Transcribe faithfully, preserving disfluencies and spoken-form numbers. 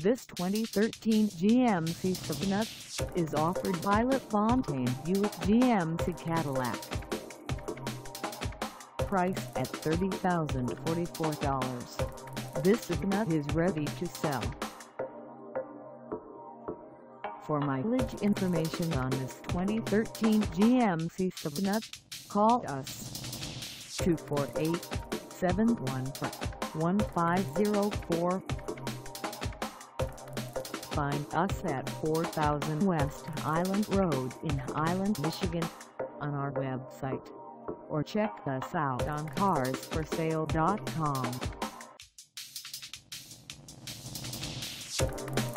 This twenty thirteen G M C Savana is offered by Lafontaine Buick G M C Cadillac. Priced at thirty thousand forty-four dollars, this Savana is ready to sell. For mileage information on this twenty thirteen G M C Savana, call us two four eight, seven one four, one five zero four. Find us at four thousand West Highland Road in Highland, Michigan, on our website, or check us out on cars for sale dot com.